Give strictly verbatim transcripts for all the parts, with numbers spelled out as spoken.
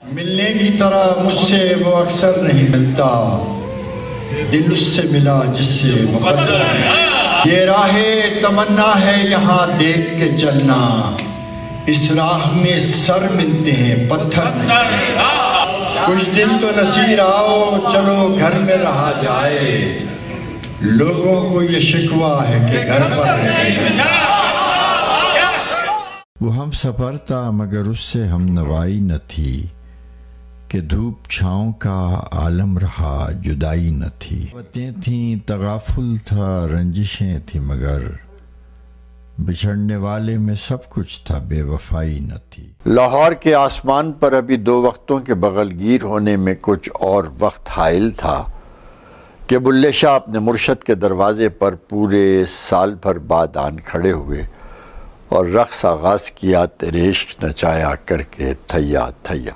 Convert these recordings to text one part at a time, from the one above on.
ملنے کی طرح مجھ سے وہ اکثر نہیں ملتا، دل اس سے ملا جس سے مقدر ہے۔ یہ راہ تمنا ہے یہاں دیکھ کے چلنا، اس راہ میں سر ملتے ہیں پتھر نہیں۔ کچھ دن تو نصیر آؤ چلو گھر میں رہا جائے، لوگوں کو یہ شکوہ ہے کہ گھر پر رہے۔ وہ ہم سفر تھا مگر اس سے ہم نوائی نہ تھی، کہ دھوپ چھاؤں کا عالم رہا جدائی نہ تھی۔ باتیں تھیں تغافل تھا رنجشیں تھی مگر بچھڑنے والے میں سب کچھ تھا بے وفائی نہ تھی۔ لاہور کے آسمان پر ابھی دو وقتوں کے بغل گیر ہونے میں کچھ اور وقت حائل تھا کہ بلے شاہ اپنے مرشد کے دروازے پر پورے سال بھر بعد آن کھڑے ہوئے اور رقص آغاز کیا تیرے عشق نچایا کر کے تھیا تھیا۔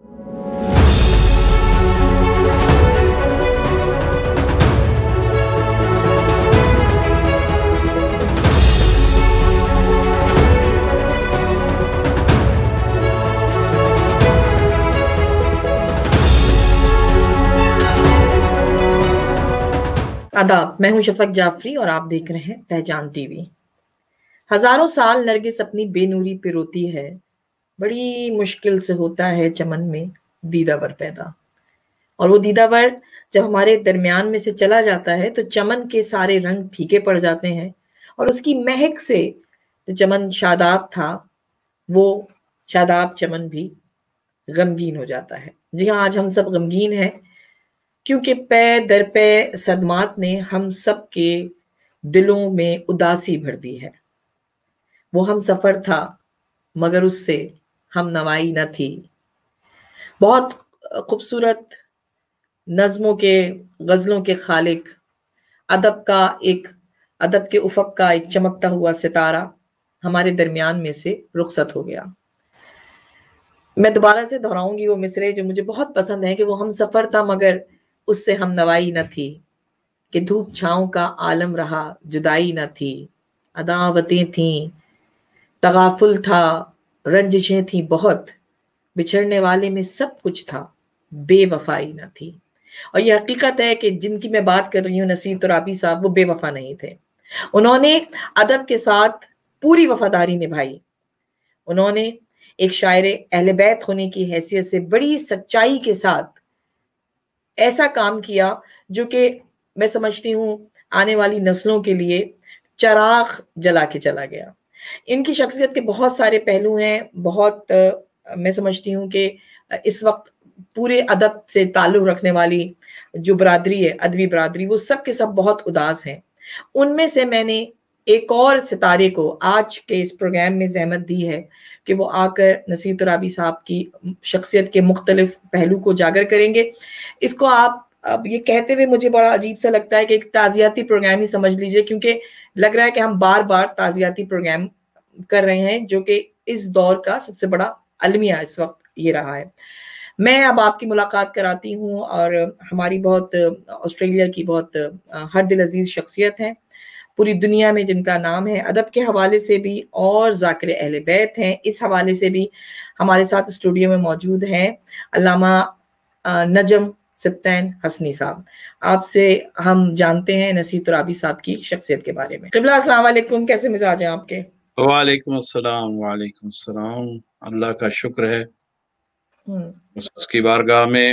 آداب، میں ہوں شفق جعفری اور آپ دیکھ رہے ہیں پہچان ٹی وی۔ ہزاروں سال نرگس اپنی بے نوری پہ روتی ہے، بڑی مشکل سے ہوتا ہے چمن میں دیدہ ور پیدا، اور وہ دیدہ ور جب ہمارے درمیان میں سے چلا جاتا ہے تو چمن کے سارے رنگ پھیکے پڑ جاتے ہیں، اور اس کی مہک سے جو چمن شاداب تھا وہ شاداب چمن بھی غمگین ہو جاتا ہے۔ جی ہاں، آج ہم سب غمگین ہیں کیونکہ پے در پے صدمات نے ہم سب کے دلوں میں اداسی بھر دی ہے۔ وہ ہم سفر تھا مگر اس سے ہم نوائی نہ تھی۔ بہت خوبصورت نظموں کے، غزلوں کے خالق، ادب کا ایک ادب کے افق کا ایک چمکتا ہوا ستارہ ہمارے درمیان میں سے رخصت ہو گیا۔ میں دوبارہ سے دہراؤں گی وہ مصرعے جو مجھے بہت پسند ہیں کہ وہ ہم سفر تھا مگر اس سے ہم نوائی نہ تھی، کہ دھوپ چھاؤں کا عالم رہا جدائی نہ تھی۔ عداوتیں تھیں تغافل تھا رنجشیں تھیں بہت، بچھڑنے والے میں سب کچھ تھا بے وفائی نہ تھی۔ اور یہ حقیقت ہے کہ جن کی میں بات کر رہی ہوں، نصیر ترابی صاحب، وہ بے وفا نہیں تھے۔ انہوں نے ادب کے ساتھ پوری وفاداری نبھائی۔ انہوں نے ایک شاعر اہل بیت ہونے کی حیثیت سے بڑی سچائی کے ساتھ ایسا کام کیا جو کہ میں سمجھتی ہوں آنے والی نسلوں کے لیے چراغ جلا کے چلا گیا۔ ان کی شخصیت کے بہت سارے پہلو ہیں، بہت میں سمجھتی ہوں کہ اس وقت پورے ادب سے تعلق رکھنے والی جو برادری ہے، ادبی برادری، وہ سب کے سب بہت اداس ہیں۔ ان میں سے میں نے ایک اور ستارے کو آج کے اس پروگرام میں زحمت دی ہے کہ وہ آ کر نصیر ترابی صاحب کی شخصیت کے مختلف پہلو کو اجاگر کریں گے۔ اس کو آپ اب یہ کہتے ہوئے مجھے بڑا عجیب سا لگتا ہے کہ ایک تعزیتی پروگرام ہی سمجھ لیجئے، کیونکہ لگ رہا ہے کہ ہم بار بار تعزیتی پروگرام کر رہے ہیں، جو کہ اس دور کا سب سے بڑا المیہ اس وقت یہ رہا ہے۔ میں اب آپ کی ملاقات کراتی ہوں، اور ہماری بہت آسٹریلیا کی بہت ہر دل عزیز شخصیت ہیں پوری دنیا میں، جن کا نام ہے ادب کے حوالے سے بھی اور ذاکر اہل بیت ہیں، اس حوالے سے بھی ہمارے ساتھ اسٹوڈیو میں موجود ہیں علامہ نجم سبطین حسنی صاحب۔ آپ سے ہم جانتے ہیں نصیر ترابی صاحب کی شخصیت کے بارے میں۔ قبلہ السلام علیکم، کیسے مزاج ہیں آپ کے؟ وعلیکم السلام وعلیکم السلام، اللہ کا شکر ہے، اس کی بارگاہ میں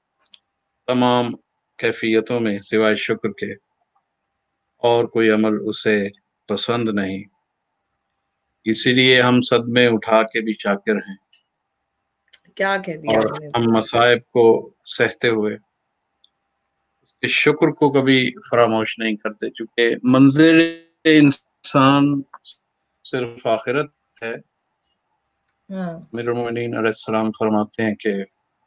تمام کیفیتوں میں سوائے شکر کے اور کوئی عمل اسے پسند نہیں، اسی لیے ہم صدمے اٹھا کے بھی شاکر ہیں، کیا کہہ دیا اور ہم مصائب کو سہتے ہوئے اس شکر کو کبھی فراموش نہیں کرتے، چونکہ منزل انسان صرف آخرت ہے۔ امیر المومنین علیہ السلام فرماتے ہیں کہ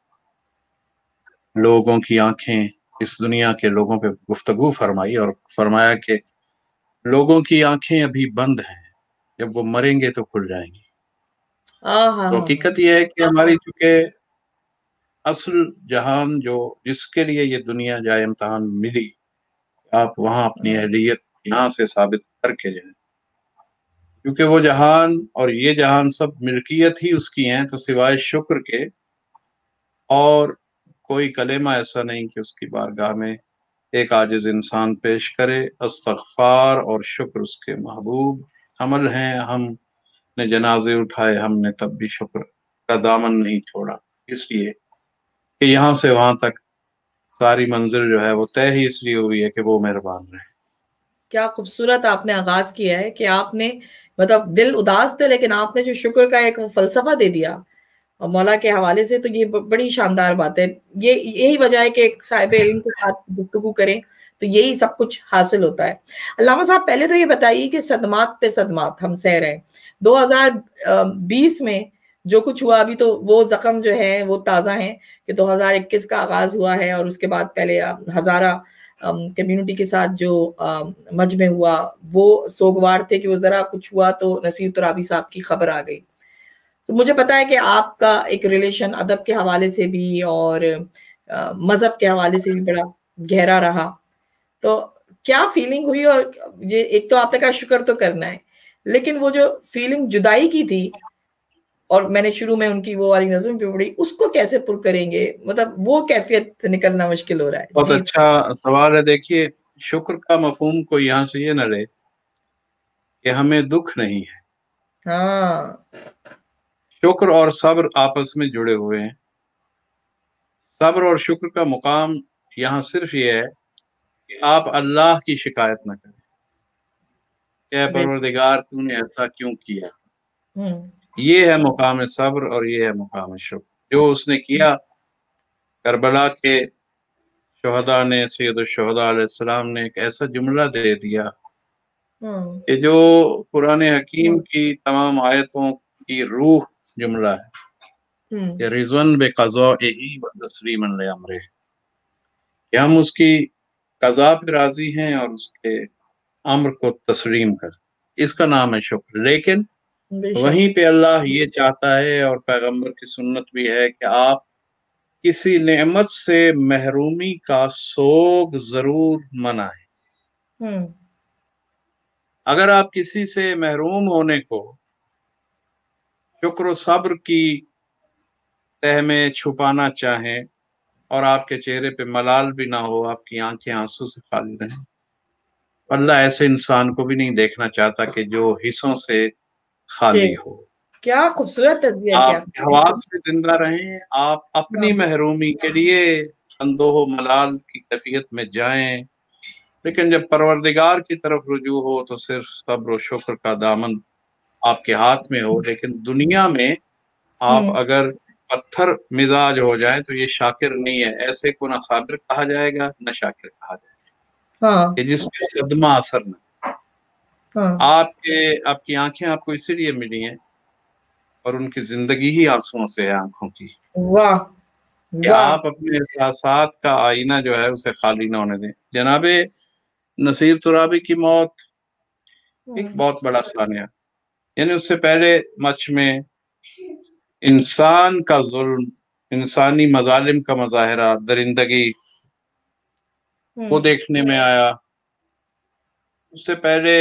لوگوں کی آنکھیں، اس دنیا کے لوگوں پہ گفتگو فرمائی اور فرمایا کہ لوگوں کی آنکھیں ابھی بند ہیں، جب وہ مریں گے تو کھل جائیں گی۔ تو حقیقت یہ ہے کہ ہماری چونکہ اصل جہان جو جس کے لیے یہ دنیا جائے امتحان ملی، آپ وہاں اپنی اہلیت یہاں سے ثابت کر کے جائیں، کیونکہ وہ جہان اور یہ جہان سب ملکیت ہی اس کی ہیں، تو سوائے شکر کے اور کوئی کلمہ ایسا نہیں کہ اس کی بارگاہ میں ایک عاجز انسان پیش کرے۔ استغفار اور شکر اس کے محبوب عمل ہیں۔ ہم نے جنازے اٹھائے، ہم نے تب بھی شکر کا دامن نہیں چھوڑا، اس لیے کہ یہاں سے وہاں تک ساری منزل جو ہے وہ طے ہی اس لیے ہوئی ہے کہ وہ مہربان رہے۔ کیا خوبصورت آپ نے آغاز کیا ہے کہ آپ نے مطلب دل اداس تھے لیکن آپ نے جو شکر کا ایک فلسفہ دے دیا اور مولا کے حوالے سے، تو یہ بڑی شاندار بات ہے۔ یہ یہی وجہ ہے کہ ایک صاحب علم کے ساتھ گفتگو کریں تو یہی سب کچھ حاصل ہوتا ہے۔ علامہ صاحب پہلے تو یہ بتائیے کہ صدمات پہ صدمات ہم سہ رہے ہیں، دو ہزار بیس میں جو کچھ ہوا، ابھی تو وہ زخم جو ہے وہ تازہ ہیں کہ دو ہزار اکیس کا آغاز ہوا ہے، اور اس کے بعد پہلے ہزارہ کمیونٹی کے ساتھ جو مجمع ہوا وہ سوگوار تھے کہ وہ ذرا کچھ ہوا تو نصیر ترابی صاحب کی خبر آ گئی۔ تو مجھے پتا ہے کہ آپ کا ایک ریلیشن ادب کے حوالے سے بھی اور مذہب کے حوالے سے بھی بڑا گہرا رہا، تو کیا فیلنگ ہوئی؟ اور یہ ایک تو آپ نے کہا شکر تو کرنا ہے، لیکن وہ جو فیلنگ جدائی کی تھی، اور میں نے شروع میں ان کی وہ والی نظم پہ پڑھی، اس کو کیسے پر کریں گے؟ مطلب وہ کیفیت نکلنا مشکل ہو رہا ہے۔ بہت اچھا سوال ہے۔ دیکھیے، شکر کا مفہوم کو یہاں سے یہ نہ لے کہ ہمیں دکھ نہیں ہے۔ ہاں، شکر اور صبر آپس میں جڑے ہوئے ہیں۔ صبر اور شکر کا مقام یہاں صرف یہ ہے کہ آپ اللہ کی شکایت نہ کریں کہ پروردگار تو نے ایسا کیوں کیا۔ یہ ہے مقام صبر اور یہ ہے مقام شکر۔ جو اس نے کیا، کربلا کے شہداء نے، سید الشہداء علیہ السلام نے ایک ایسا جملہ دے دیا کہ جو قرآن حکیم کی تمام آیتوں کی روح جملہ ہے کہ رضوان بقضائہ و تسلیما لامرہ، کہ ہم اس کی قضا پہ راضی ہیں اور اس کے امر کو تسلیم کر، اس کا نام ہے شکر۔ لیکن وہیں پہ اللہ یہ چاہتا ہے، اور پیغمبر کی سنت بھی ہے، کہ آپ کسی نعمت سے محرومی کا سوگ ضرور منائیں۔ اگر آپ کسی سے محروم ہونے کو شکر و صبر کی تہ میں چھپانا چاہیں اور آپ کے چہرے پہ ملال بھی نہ ہو، آپ کی آنکھیں آنسو سے خالی رہیں، اللہ ایسے انسان کو بھی نہیں دیکھنا چاہتا کہ جو حصوں سے خالی ہو۔ کیا خوبصورت تجزیہ کیا آپ حواس سے زندہ رہیں، آپ اپنی محرومی کے لیے اندوہ و ملال کی کیفیت میں جائیں، لیکن جب پروردگار کی طرف رجوع ہو تو صرف صبر و شکر کا دامن آپ کے ہاتھ میں ہو۔ لیکن دنیا میں آپ اگر پتھر مزاج ہو جائیں تو یہ شاکر نہیں ہے، ایسے کو نہ صابر کہا جائے گا نہ شاکر کہا جائے گا، کہ جس پہ صدمہ اثر نہ۔ آپ کے آپ کی آنکھیں آپ کو اسی لیے ملی ہیں اور ان کی زندگی ہی آنسوؤں سے ہے آنکھوں کی، واہ کہ آپ اپنے احساسات کا آئینہ جو ہے اسے خالی نہ ہونے دیں۔ جناب نصیر ترابی کی موت ایک بہت بڑا سانیہ، یعنی اس سے پہلے مچ میں انسان کا ظلم، انسانی مظالم کا مظاہرہ، درندگی وہ دیکھنے میں آیا۔ اس سے پہلے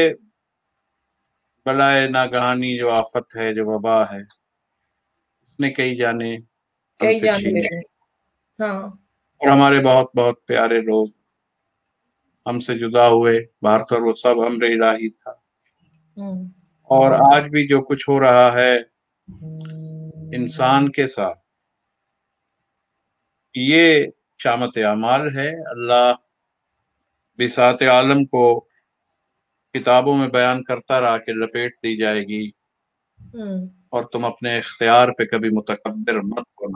بلائے ناگہانی جو آفت ہے، جو وبا ہے، اس نے کئی جانیں ہم سے چھین لی، اور ہمارے بہت بہت پیارے لوگ ہم سے جدا ہوئے۔ بھارت اور وہ سب امر الہی تھا، اور آج بھی جو کچھ ہو رہا ہے انسان کے ساتھ یہ شامت اعمال ہے۔ اللہ بساط عالم کو کتابوں میں بیان کرتا رہا کہ لپیٹ دی جائے گی، اور تم اپنے اختیار پہ کبھی متکبر مت ہونا۔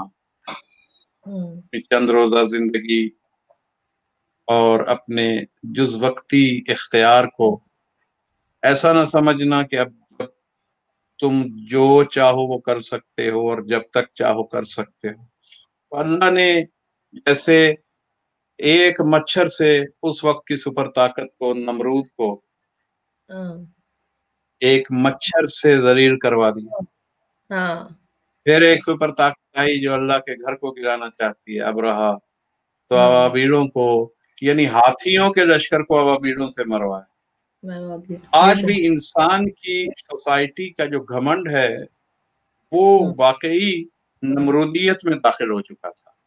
چند روزہ زندگی اور اپنے جز وقتی اختیار کو ایسا نہ سمجھنا کہ اب تم جو چاہو وہ کر سکتے ہو اور جب تک چاہو کر سکتے ہو۔ اللہ نے جیسے ایک مچھر سے اس وقت کی سپر طاقت کو، نمرود کو، ایک مچھر سے ذلیل کروا دیا، پھر ایک سپر طاقت آئی جو اللہ کے گھر کو گرانا چاہتی ہے، ابرہا، تو ابابیلوں کو، یعنی ہاتھیوں کے لشکر کو ابابیلوں سے مروائے۔ آج بھی انسان کی سوسائٹی کا جو گھمنڈ ہے وہ واقعی نمرودیت میں داخل ہو چکا تھا۔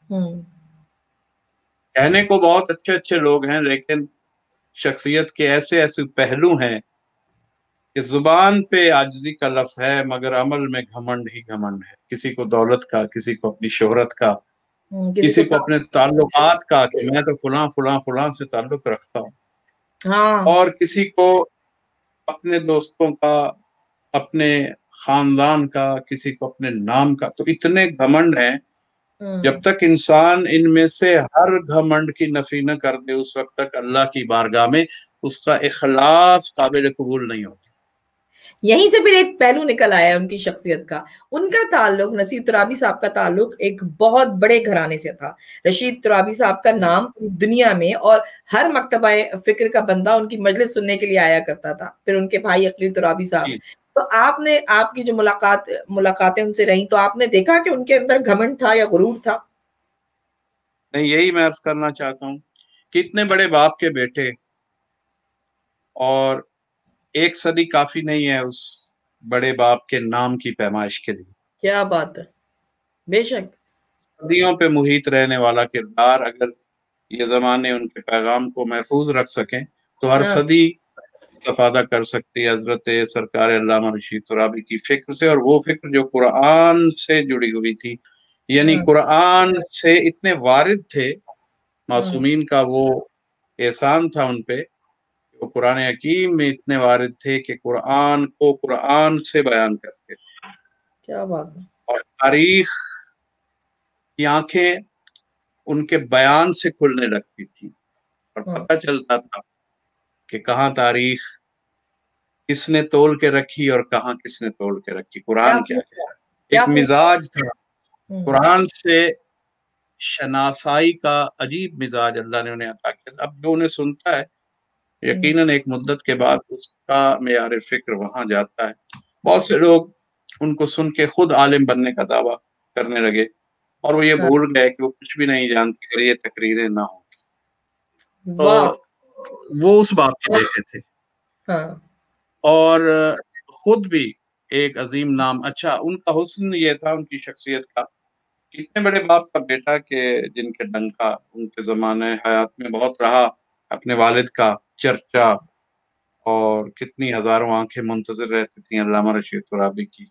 کہنے کو بہت اچھے اچھے لوگ ہیں، لیکن شخصیت کے ایسے ایسے پہلو ہیں کہ زبان پہ عاجزی کا لفظ ہے مگر عمل میں گھمنڈ ہی گھمنڈ ہے. کسی کو دولت کا، کسی کو اپنی شہرت کا، کسی کو اپنے تعلقات کا کہ میں تو فلاں فلاں فلاں سے تعلق رکھتا ہوں، اور کسی کو اپنے دوستوں کا، اپنے خاندان کا، کسی کو اپنے نام کا. تو اتنے گھمنڈ ہیں، جب تک انسان ان میں سے ہر گھمنڈ کی نفی نہ کر دے اس وقت تک اللہ کی بارگاہ میں اس کا اخلاص قابل قبول نہیں ہوتا. یہیں سے پھر ایک پہلو نکل آیا ان کی شخصیت کا. ان کا تعلق، نصیر ترابی صاحب کا تعلق ایک بہت بڑے گھرانے سے تھا. رشید ترابی صاحب کا نام دنیا میں، اور ہر مکتبہ فکر کا بندہ ان کی مجلس سننے کے لیے آیا کرتا تھا. پھر ان کے بھائی عقیل ترابی صاحب. تو آپ نے، آپ کی جو ملاقات ملاقاتیں ان سے رہیں، تو آپ نے دیکھا کہ ان کے اندر گھمنڈ تھا یا غرور تھا؟ نہیں، یہی میں عرض کرنا چاہتا ہوں کہ اتنے بڑے باپ کے بیٹے، اور ایک صدی کافی نہیں ہے اس بڑے باپ کے نام کی پیمائش کے لیے. کیا بات ہے، بے شک. صدیوں پہ محیط رہنے والا کردار، اگر یہ زمانے ان کے پیغام کو محفوظ رکھ سکیں تو ہر صدی استفادہ کر سکتی ہے حضرت سرکار علامہ رشید ترابی کی فکر سے. اور وہ فکر جو قرآن سے جڑی ہوئی تھی، یعنی قرآن سے اتنے وارد تھے. معصومین کا وہ احسان تھا ان پہ، وہ قرآن حکیم میں اتنے وارد تھے کہ قرآن کو قرآن سے بیان کرتے تھے. کیا بات ہے. اور تاریخ کی آنکھیں ان کے بیان سے کھلنے لگتی تھی، اور پتہ چلتا تھا کہ کہاں تاریخ کس نے تول کے رکھی اور کہاں کس نے تول کے رکھی. قرآن کیا کہہ رہا ہے. ایک مزاج تھا قرآن سے شناسائی کا، عجیب مزاج اللہ نے انہیں عطا کیا. اب جو انہیں سنتا ہے یقیناً ایک مدت کے بعد اس کا معیار فکر وہاں جاتا ہے. بہت سے لوگ ان کو سن کے خود عالم بننے کا دعویٰ کرنے لگے، اور وہ یہ بھول گئے کہ وہ کچھ بھی نہیں جانتے اگر یہ تقریریں نہ ہوں. تو وہ اس باپ کے بیٹے تھے، اور خود بھی ایک عظیم نام. اچھا، ان کا حسن یہ تھا، ان کی شخصیت کا، اتنے بڑے باپ کا بیٹا کہ جن کے ڈنکا ان کے زمانے حیات میں بہت رہا، اپنے والد کا چرچا، اور کتنی ہزاروں آنکھیں منتظر رہتی تھیں علامہ رشید ترابی کی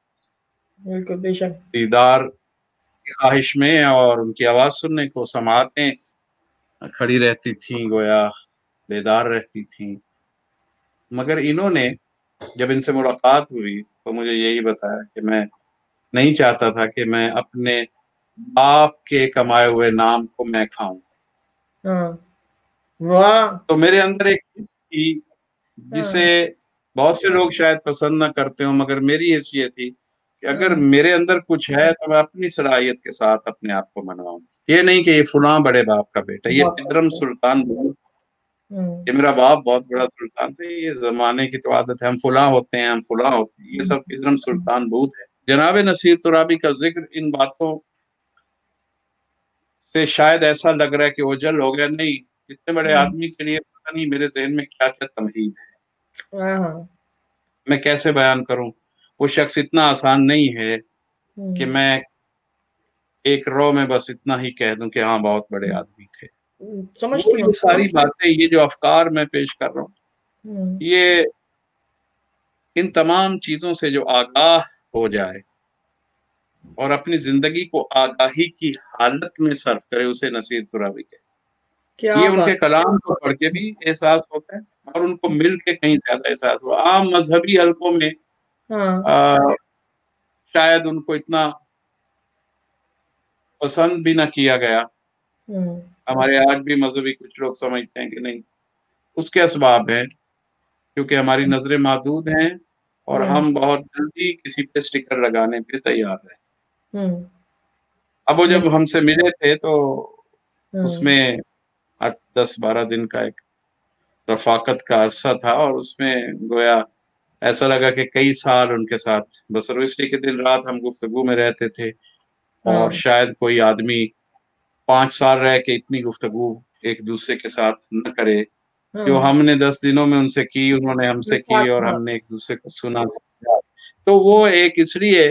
دیدار کی خواہش میں، اور ان کی آواز سننے کو سماعتیں کھڑی رہتی تھیں، گویا بیدار رہتی تھیں. مگر انہوں نے جب ان سے ملاقات ہوئی تو مجھے یہی بتایا کہ میں نہیں چاہتا تھا کہ میں اپنے باپ کے کمائے ہوئے نام کو میں کھاؤں. تو میرے اندر ایک چیز تھی جسے بہت سے لوگ شاید پسند نہ کرتے ہوں، مگر میری حیثیت یہ تھی کہ اگر میرے اندر کچھ ہے تو میں اپنی صلاحیت کے ساتھ اپنے آپ کو منواؤں. یہ نہیں کہ یہ فلاں بڑے باپ کا بیٹا، یہ پدرم سلطان بود، یہ میرا باپ بہت بڑا سلطان تھے. یہ زمانے کی تو عادت ہے، ہم فلاں ہوتے ہیں، ہم فلاں ہوتے ہیں، یہ سب پدرم سلطان بود ہے. جناب نصیر ترابی کا ذکر ان باتوں سے شاید ایسا لگ رہا ہے کہ اوجھل ہو گیا. نہیں، اتنے بڑے آدمی کے لیے پتہ نہیں میرے ذہن میں کیا کیا تمہید ہے، میں کیسے بیان کروں. وہ شخص اتنا آسان نہیں ہے کہ میں ایک رو میں بس اتنا ہی کہہ دوں کہ ہاں بہت بڑے آدمی تھے. یہ ساری باتیں، یہ جو افکار میں پیش کر رہا ہوں، یہ ان تمام چیزوں سے جو آگاہ ہو جائے اور اپنی زندگی کو آگاہی کی حالت میں صرف کرے، اسے نصیر ترابی کہتے ہیں. یہ ان کے کلام کو پڑھ کے بھی احساس ہوتا ہے، اور ان کو مل کے کہیں زیادہ احساس ہوا. عام مذہبی حلقوں میں شاید ان کو اتنا پسند بھی نہ کیا گیا. ہمارے آج بھی مذہبی کچھ لوگ سمجھتے ہیں کہ نہیں، اس کے اسباب ہیں کیونکہ ہماری نظریں محدود ہیں اور ہم بہت جلدی کسی پہ اسٹیکر لگانے پہ تیار رہے. اب وہ جب ہم سے ملے تھے تو اس میں دس بارہ دن کا ایک رفاقت کا عرصہ تھا، اور اس میں گویا ایسا لگا کہ کئی سال ان کے ساتھ بسر، اس لیے کہ دن رات ہم گفتگو میں رہتے تھے. اور شاید کوئی آدمی پانچ سال رہ کے اتنی گفتگو ایک دوسرے کے ساتھ نہ کرے جو ہم نے دس دنوں میں ان سے کی، انہوں نے ہم سے کی، اور ہم نے ایک دوسرے کو سنا. تو وہ ایک اس لیے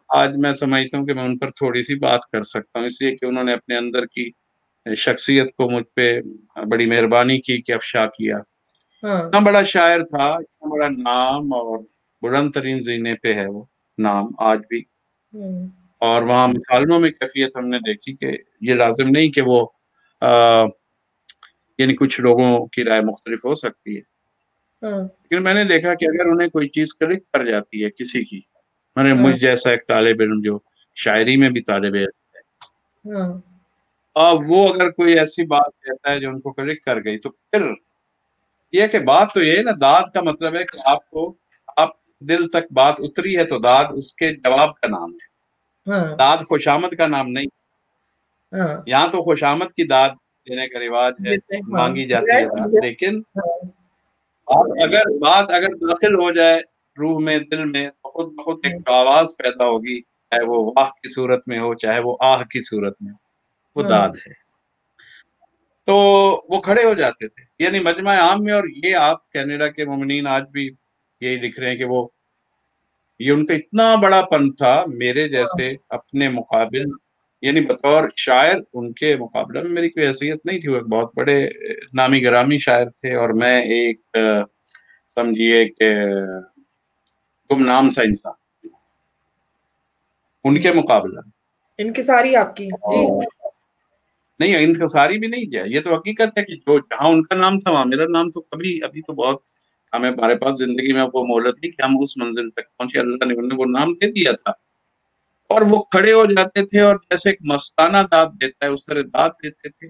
آج میں سمجھتا ہوں کہ میں ان پر تھوڑی سی بات کر سکتا ہوں، اس لیے کہ انہوں نے اپنے اندر کی شخصیت کو مجھ پہ بڑی مہربانی کی کہ افشا کیا۔ اتنا بڑا شاعر تھا، اتنا بڑا نام، اور بلند ترین زینے پہ ہے وہ نام آج بھی۔ اور وہاں مکالموں میں کیفیت ہم نے دیکھی کہ یہ لازم نہیں کہ وہ آ, یعنی کچھ لوگوں کی رائے مختلف ہو سکتی ہے، لیکن میں نے دیکھا کہ اگر انہیں کوئی چیز کلک کر جاتی ہے کسی کی، میں نے مجھ جیسا ایک طالب علم جو شاعری میں بھی طالب علم ہے، اور وہ اگر کوئی ایسی بات کہتا ہے جو ان کو کلک کر گئی، تو پھر یہ کہ بات تو یہ ہے نا، داد کا مطلب ہے کہ آپ کو آپ دل تک بات اتری ہے تو داد اس کے جواب کا نام ہے، داد خوشامد کا نام نہیں۔ یہاں تو خوشامد کی داد دینے کا رواج ہے، مانگی جاتی ہے داد، لیکن اگر بات اگر داخل ہو جائے روح میں، دل میں، تو خود بخود ایک آواز پیدا ہوگی، چاہے وہ واہ کی صورت میں ہو، چاہے وہ آہ کی صورت میں ہو، وہ داد ہے۔ تو وہ کھڑے ہو جاتے تھے، یعنی مجمع عام میں، اور یہ آپ کینیڈا کے مومنین آج بھی یہی لکھ رہے ہیں کہ وہ یہ ان کا اتنا بڑا پن تھا، میرے جیسے اپنے مقابل، یعنی بطور شاعر ان کے مقابلہ میں میری کوئی حیثیت نہیں تھی، وہ ایک بہت بڑے نامی گرامی شاعر تھے، اور میں ایک سمجھیے کہ گمنام سا انسان ان کے مقابلہ۔ انکساری آپ کی جی نہیں، انکساری بھی نہیں کیا، یہ تو حقیقت ہے کہ جو جہاں ان کا نام تھا وہاں میرا نام تو کبھی، ابھی تو بہت ہمیں، ہمارے پاس زندگی میں وہ مہلت نہیں کہ ہم اس منزل تک پہنچے، اللہ نے انہیں وہ نام دے دیا تھا، اور وہ کھڑے ہو جاتے تھے اور جیسے ایک مستانہ داد دیتا ہے اس طرح داد دیتے تھے۔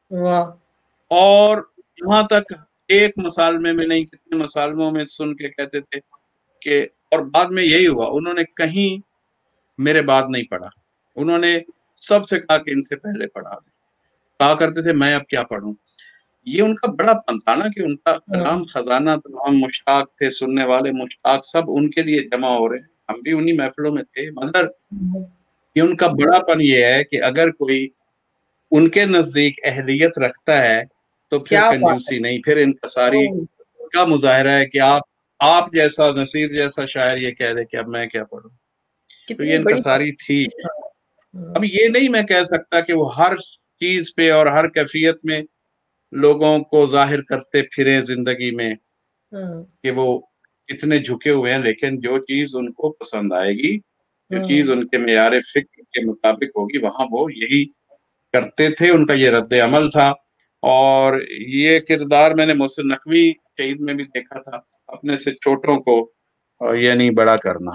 اور یہاں تک ایک مسالمے میں نہیں، کتنے مسالموں میں سن کے کہتے تھے کہ، اور بعد میں یہی ہوا، انہوں نے کہیں میرے بعد نہیں پڑھا، انہوں نے سب سے کہا کہ ان سے پہلے پڑھا دیں، کہا کرتے تھے میں اب کیا پڑھوں۔ یہ ان کا بڑا پن تھا نا کہ ان کا کلام خزانہ، تمام مشتاق تھے، سننے والے مشتاق سب ان کے لیے جمع ہو رہے ہیں، ہم بھی انہی محفلوں میں تھے، مگر یہ ان کا بڑا پن یہ ہے کہ اگر کوئی ان کے نزدیک اہلیت رکھتا ہے تو پھر کنجوسی نہیں، پھر انکساری کا مظاہرہ ہے کہ آپ آپ جیسا نصیر جیسا شاعر یہ کہہ دے کہ اب میں کیا پڑھوں، تو یہ انکساری تھی۔ اب یہ نہیں میں کہہ سکتا کہ وہ ہر چیز پہ اور ہر کیفیت میں لوگوں کو ظاہر کرتے پھریں زندگی میں کہ وہ اتنے جھکے ہوئے ہیں، لیکن جو چیز ان کو پسند آئے گی، جو چیز ان کے معیار فکر کے مطابق ہوگی، وہاں وہ یہی کرتے تھے، ان کا یہ رد عمل تھا۔ اور یہ کردار میں نے محسن نقوی شہید میں بھی دیکھا تھا، اپنے سے چھوٹوں کو یعنی بڑا کرنا،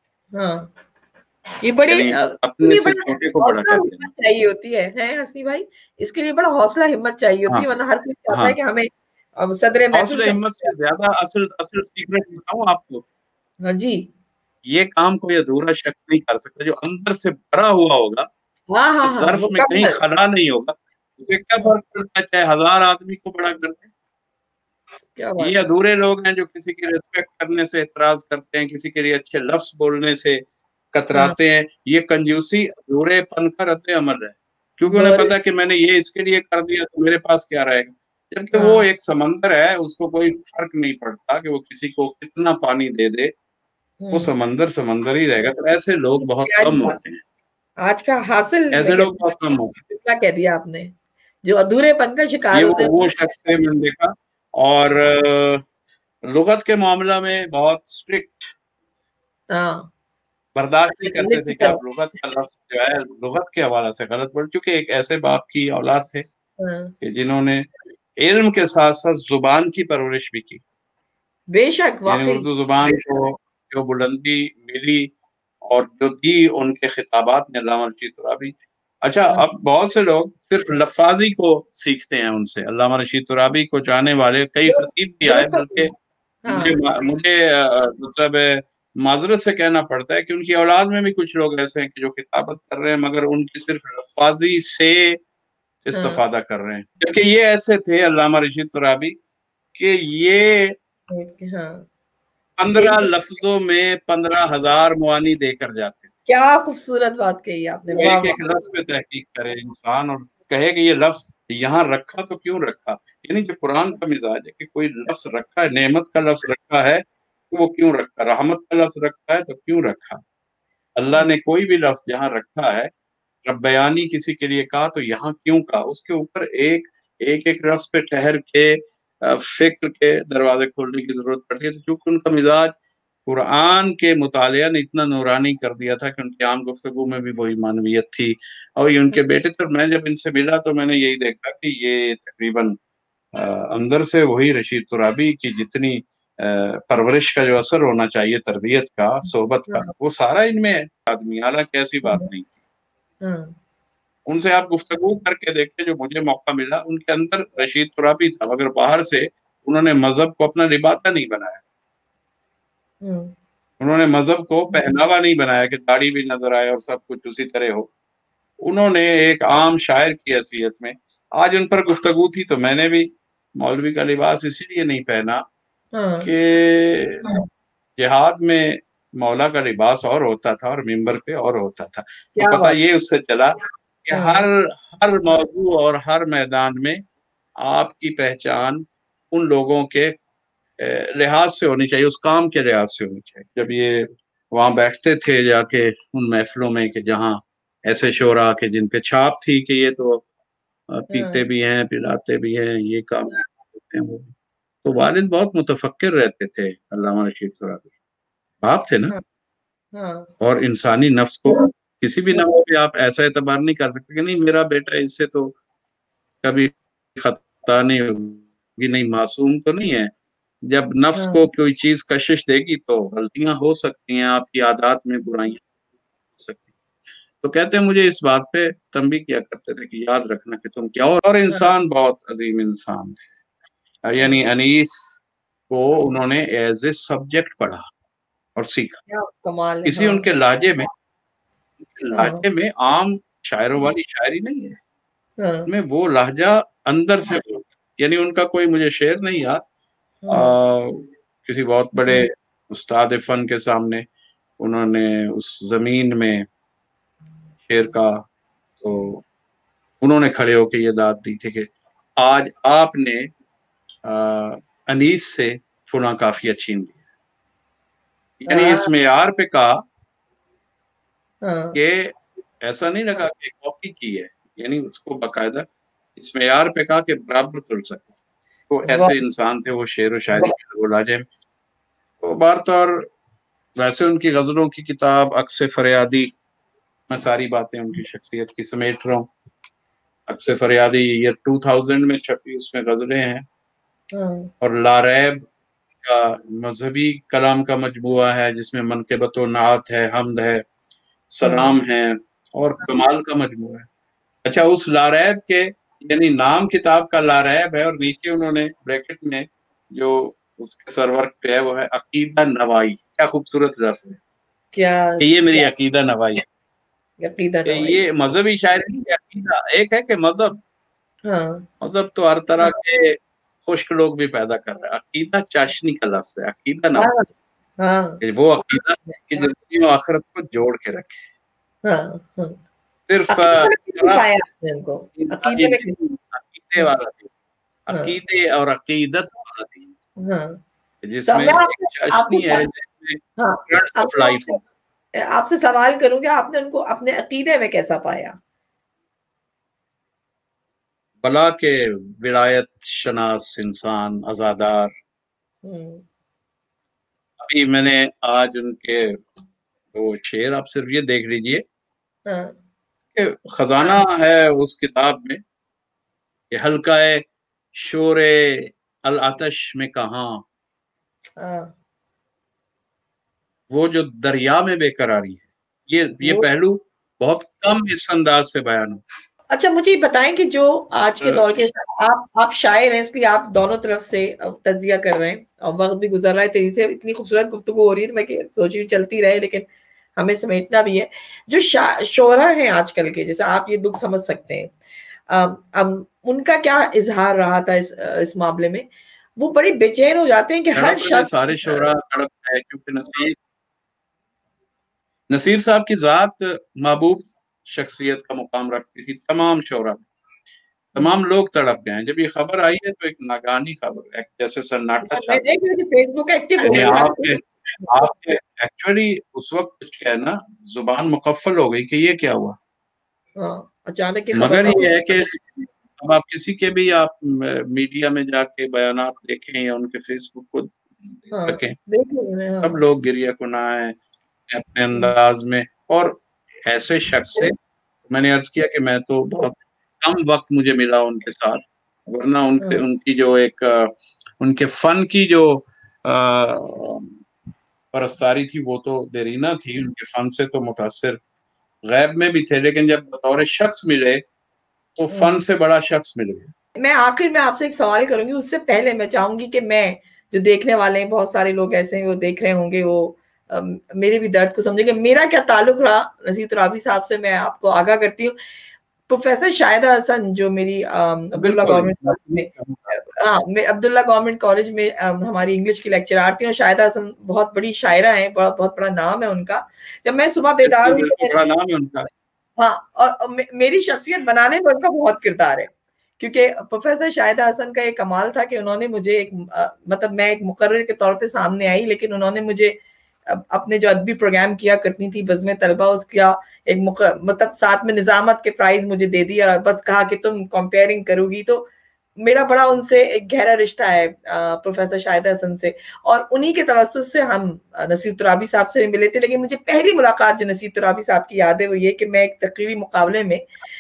یہ بڑی اپنے سے چھوٹے کو بڑا کر دینا چاہیے ہوتی ہے حسنی بھائی، اس کے لیے بڑا حوصلہ ہمت چاہیے ہوتی ہے، ورنہ ہر کوئی چاہتا ہے کہ ہمیں صدر حوصلہ ہمت سے زیادہ اصل اصل سیکرٹ بتاؤں آپ کو، ہاں جی، یہ کام کوئی ادھورا شخص نہیں کر سکتا، جو اندر سے بھرا ہوا ہوگا، ظرف میں کہیں خلا نہیں ہوگا، اسے کیا فرق پڑتا ہے چاہے ہزار آدمی کو بڑا کر دیں۔ یہ ادھورے لوگ ہیں جو کسی کی ریسپیکٹ کرنے سے اعتراض کرتے ہیں، کسی کے لیے اچھے لفظ بولنے سے کتراتے ہیں، یہ کنجوسی ادھورے پن کا رد عمل ہے، کیونکہ انہیں پتا کہ میں نے یہ اس کے لیے کر دیا تو میرے پاس کیا رہے گا، جبکہ وہ ایک سمندر ہے، اس کو کوئی فرق نہیں پڑتا کہ وہ کسی کو کتنا پانی دے دے، وہ سمندر سمندر ہی رہے گا۔ تو ایسے لوگ بہت کم ہوتے ہیں، آج کا حاصل ایسے لوگ بہت کم ہوتے ہیں، کیا کہہ دیا آپ نے، جو ادھورے پن کا شکار ہوتے ہیں۔ یہ وہ شخص سے میں نے دیکھا، اور لغت کے معاملہ میں بہت اسٹرکٹ، برداشت نہیں کرتے تھے کہ آپ لغت کا لفظ جو ہے لغت کے حوالے سے غلط پڑھ، چونکہ ایک ایسے باپ کی اولاد تھے کہ جنہوں نے علم کے ساتھ ساتھ زبان کی پرورش بھی کی، بے شک، یعنی اردو زبان کو جو بلندی ملی اور جو دی ان کے خطابات میں علامہ رشید ترابی۔ اچھا، اب بہت سے لوگ صرف لفاظی کو سیکھتے ہیں ان سے، علامہ رشید ترابی کو چاہنے والے کئی خطیب بھی آئے، بلکہ مجھے مطلب معذرت سے کہنا پڑتا ہے کہ ان کی اولاد میں بھی کچھ لوگ ایسے ہیں کہ جو خطابت کر رہے ہیں مگر ان کی صرف لفاظی سے استفادہ کر رہے ہیں، کیونکہ یہ ایسے تھے علامہ رشید ترابی کہ یہ پندرہ لفظوں میں پندرہ ہزار معانی دے کر جاتے، کیا خوبصورت بات کہی آپ نے، ایک ایک لفظ پہ تحقیق کرے انسان اور کہے کہ یہ لفظ یہاں رکھا تو کیوں رکھا، یعنی جو قرآن کا مزاج ہے کہ کوئی لفظ رکھا ہے، نعمت کا لفظ رکھا ہے تو وہ کیوں رکھا، رحمت کا لفظ رکھا ہے تو کیوں رکھا، اللہ نے کوئی بھی لفظ جہاں رکھا ہے، رب بیانی کسی کے لیے کہا تو یہاں کیوں کہا، اس کے اوپر ایک ایک ایک لفظ پہ ٹھہر کے فکر کے دروازے کھولنے کی ضرورت پڑتی ہے۔ تو چونکہ ان کا مزاج قرآن کے مطالعہ نے اتنا نورانی کر دیا تھا کہ ان کی عام گفتگو میں بھی وہی معنویت تھی، اور یہ ان کے بیٹے تھے۔ میں جب ان سے ملا تو میں نے یہی دیکھا کہ یہ تقریباً اندر سے وہی رشید ترابی کی جتنی پرورش کا جو اثر ہونا چاہیے، تربیت کا، صحبت کا، وہ سارا ان میں آدمی، حالانکہ ایسی بات نہیں تھی۔ ان سے آپ گفتگو کر کے دیکھیں، جو مجھے موقع ملا، ان کے اندر رشید ترابی تھا، مگر باہر سے انہوں نے مذہب کو اپنا لباسہ نہیں بنایا، انہوں نے مذہب کو پہناوا نہیں بنایا کہ داڑھی بھی نظر آئے اور سب کچھ اسی طرح ہو۔ انہوں نے ایک عام شاعر کی حیثیت میں، آج ان پر گفتگو تھی تو میں نے بھی مولوی کا لباس اسی لیے نہیں پہنا کہ جہاد میں مولا کا لباس اور ہوتا تھا اور ممبر پہ اور ہوتا تھا۔ تو پتہ یہ اس سے چلا کہ ہر ہر موضوع اور ہر میدان میں آپ کی پہچان ان لوگوں کے لحاظ سے ہونی چاہیے، اس کام کے لحاظ سے ہونی چاہیے۔ جب یہ وہاں بیٹھتے تھے جا کے ان محفلوں میں کہ جہاں ایسے شعراء کے جن پہ چھاپ تھی کہ یہ تو پیتے بھی ہیں، پلاتے بھی ہیں، یہ کام کرتے ہیں، وہ تو والد بہت متفکر رہتے تھے علامہ رشید ترابی، باپ تھے نا، اور انسانی نفس کو، کسی بھی نفس پہ آپ ایسا اعتبار نہیں کر سکتے کہ نہیں میرا بیٹا اس سے تو کبھی خطا نہیں ہوگی، نہیں معصوم تو نہیں ہے۔ جب نفس کو کوئی چیز کشش دے گی تو غلطیاں ہو سکتی ہیں، آپ کی عادات میں برائیاں ہو سکتی ہیں۔ تو کہتے ہیں مجھے اس بات پہ تنبیہ کیا کرتے تھے کہ یاد رکھنا کہ تم کیا، اور انسان بہت عظیم انسان تھے، یعنی انیس کو انہوں نے ایز اے سبجیکٹ پڑھا اور سیکھا، اسی ان کے لہجے میں لہجے میں عام شاعروں والی شاعری نہیں ہے، ان میں وہ لہجہ اندر سے، یعنی ان کا کوئی مجھے شعر نہیں یاد، کسی بہت بڑے استاد فن کے سامنے انہوں نے اس زمین میں شعر کا، تو انہوں نے کھڑے ہو کے یہ داد دی تھی کہ آج آپ نے انیس سے فلاں قافیہ چھین لیا، یعنی اس معیار پہ کہا کہ ایسا نہیں لگا کہ کاپی کی ہے، یعنی اس کو باقاعدہ اس معیار پہ کہا کہ برابر تل سکے۔ تو ایسے انسان تھے وہ، شعر و شاعری کے لہجے میں۔ تو بار طور ویسے ان کی غزلوں کی کتاب عکس فریادی، میں ساری باتیں ان کی شخصیت کی سمیٹ رہا ہوں، عکس فریادی یہ ٹو تھاؤزینڈ میں چھپی، اس میں غزلیں ہیں، اور لاریب کا مذہبی کلام کا مجموعہ ہے جس میں منقبت و نعت ہے، حمد ہے، سلام ہے، اور کمال کا مجموعہ ہے۔ اچھا، اس لاریب کے، یعنی نام کتاب کا لاریب ہے، اور نیچے انہوں نے بریکٹ میں جو اس کے سرورک پہ ہے وہ ہے عقیدہ نوائی۔ کیا خوبصورت لفظ ہے، کیا یہ میری عقیدہ نوائی ہے، کہ یہ مذہبی شاعری نہیں، عقیدہ ایک ہے کہ مذہب، مذہب تو ہر طرح کے خشک لوگ بھی پیدا کر رہے ہیں، عقیدہ چاشنی کا لفظ ہے، عقیدہ نوائی، وہ عقیدہ کہ جو دنیا و آخرت کو جوڑ کے رکھے، صرف عقیدے والا دین، عقیدے اور عقیدت والا دین، جس میں چاشنی ہے، جس میں فرنٹس آف لائف ہے۔ آپ سے سوال کروں کہ آپ نے ان کو اپنے عقیدے میں کیسا پایا؟ بلا کے ولایت شناس انسان عزادار۔ ابھی میں نے آج ان کے وہ شعر، آپ صرف یہ دیکھ لیجئے کہ خزانہ ہے اس کتاب میں کہ حلقہ شور العطش میں کہاں، وہ جو دریا میں بے قراری ہے، یہ یہ پہلو بہت کم اس انداز سے بیان ہو۔ اچھا، مجھے بتائیں کہ جو آج کے دور کے آپ آپ شاعر ہیں، اس لیے آپ دونوں طرف سے تجزیہ کر رہے ہیں، اور وقت بھی گزر رہا ہے تیزی سے، اتنی خوبصورت گفتگو ہو رہی ہے، میں کہ سوچ رہی چلتی رہے، لیکن ہمیں سمیٹنا بھی ہے۔ جو شعراء ہیں آج کل کے، جیسے آپ یہ دکھ سمجھ سکتے ہیں، اب ان کا کیا اظہار رہا تھا اس اس معاملے میں؟ وہ بڑے بے چین ہو جاتے ہیں کہ ہر شخص، سارے شعراء تڑپ ہے، کیونکہ نصیر نصیر صاحب کی ذات محبوب شخصیت کا مقام رکھتی تھی، تمام شعراء، تمام لوگ تڑپ گئے ہیں۔ جب یہ خبر آئی ہے تو ایک ناگہانی خبر ہے، جیسے سناٹا چھا گیا، فیس بک ایکٹیو ہو یعنی گئی آپ کے آپ کے ایکچولی اس وقت کچھ کہنا زبان مقفل ہو گئی کہ یہ کیا ہوا. اچانک مگر یہ ہے کہ اب آپ کسی کے بھی آپ میڈیا میں جا کے بیانات دیکھیں یا ان کے فیس بک کو دیکھیں, سب لوگ گریہ کناں ہیں اپنے انداز میں. اور ایسے شخص سے میں نے عرض کیا کہ میں تو بہت کم وقت مجھے ملا ان کے ساتھ, ورنہ ان کے ان کی جو ایک ان کے فن کی جو پرستاری تھی وہ تو دیرینہ تھی, ان کے فن سے تو متاثر غیب میں بھی تھے, لیکن جب بطور شخص ملے تو فن سے بڑا شخص مل گیا. میں آخر میں آپ سے ایک سوال کروں گی, اس سے پہلے میں چاہوں گی کہ میں جو دیکھنے والے ہیں, بہت سارے لوگ ایسے ہیں وہ دیکھ رہے ہوں گے, وہ میرے بھی درد کو سمجھیں گے. میرا کیا تعلق رہا نصیر ترابی صاحب سے میں آپ کو آگاہ کرتی ہوں. پروفیسر شاہدہ حسن جو میری عبداللہ گورنمنٹ کالج میں ہاں میں عبداللہ گورنمنٹ کالج میں ہماری انگلش کی لیکچرار تھی, اور شاہدہ حسن بہت بڑی شاعرہ ہیں, بہت بہت بڑا نام ہے ان کا. جب میں صبح بیدار ہوئی, ہاں, اور میری شخصیت بنانے میں ان کا بہت کردار ہے, کیونکہ پروفیسر شاہدہ حسن کا ایک کمال تھا کہ انہوں نے مجھے ایک مطلب میں ایک مقرر کے طور پہ سامنے آئی, لیکن انہوں نے مجھے اپنے جو ادبی پروگرام کیا کرتی تھی بزم طلبہ, اس کا ایک مطلب ساتھ میں نظامت کے پرائز مجھے دے دیا, اور بس کہا کہ تم کمپیئرنگ کرو گی. تو میرا بڑا ان سے ایک گہرا رشتہ ہے پروفیسر شاہدہ حسن سے, اور انہی کے توسط سے ہم نصیر ترابی صاحب سے ملے تھے. لیکن مجھے پہلی ملاقات جو نصیر ترابی صاحب کی یاد ہے وہ یہ کہ میں ایک تقریری مقابلے میں